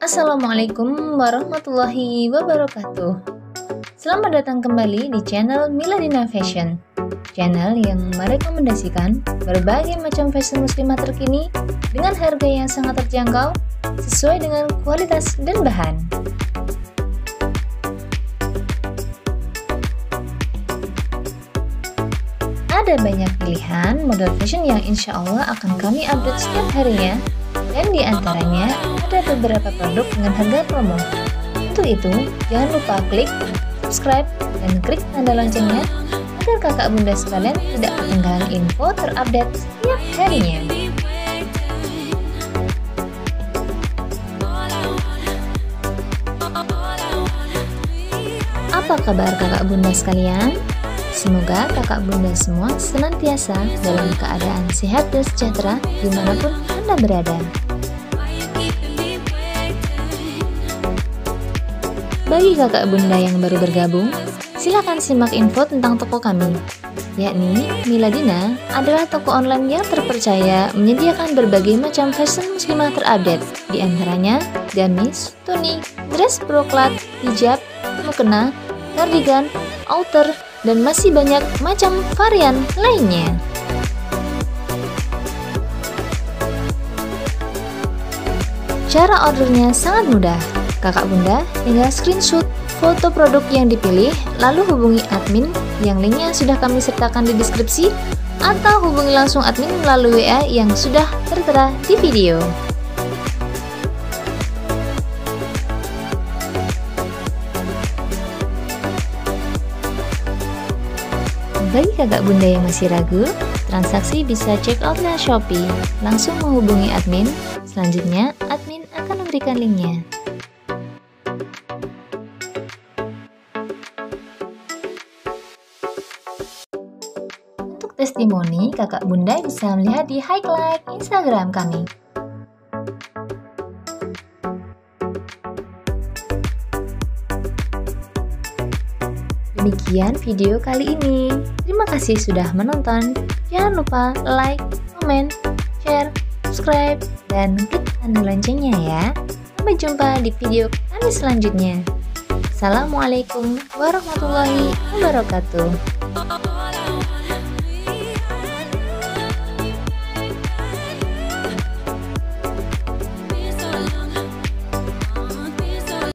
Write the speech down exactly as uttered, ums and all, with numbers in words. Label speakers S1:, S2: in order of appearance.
S1: Assalamualaikum warahmatullahi wabarakatuh. Selamat datang kembali di channel Miladina Fashion, channel yang merekomendasikan berbagai macam fashion muslimah terkini dengan harga yang sangat terjangkau sesuai dengan kualitas dan bahan. Ada banyak pilihan model fashion yang insya Allah akan kami update setiap harinya, dan di antaranya ada beberapa produk dengan harga promo. Untuk itu, jangan lupa klik subscribe dan klik tanda loncengnya agar kakak bunda sekalian tidak ketinggalan info terupdate setiap harinya. Apa kabar kakak bunda sekalian? Semoga kakak bunda semua senantiasa dalam keadaan sehat dan sejahtera dimanapun Anda berada. Bagi kakak bunda yang baru bergabung, silakan simak info tentang toko kami, yakni Miladina adalah toko online yang terpercaya menyediakan berbagai macam fashion muslimah terupdate, di antaranya gamis, tunik, dress broklat, hijab, mukena, cardigan, outer, dan masih banyak macam varian lainnya. Cara ordernya sangat mudah. Kakak bunda tinggal screenshot foto produk yang dipilih, lalu hubungi admin yang linknya sudah kami sertakan di deskripsi, atau hubungi langsung admin melalui W A yang sudah tertera di video. Bagi kakak bunda yang masih ragu, transaksi bisa check out lewat Shopee. Langsung menghubungi admin, selanjutnya admin akan memberikan linknya. Untuk testimoni, kakak bunda bisa melihat di highlight Instagram kami. Demikian video kali ini. Terima kasih sudah menonton. Jangan lupa like, comment, share, subscribe, dan klik tanda loncengnya ya. Sampai jumpa di video kami selanjutnya. Assalamualaikum warahmatullahi wabarakatuh.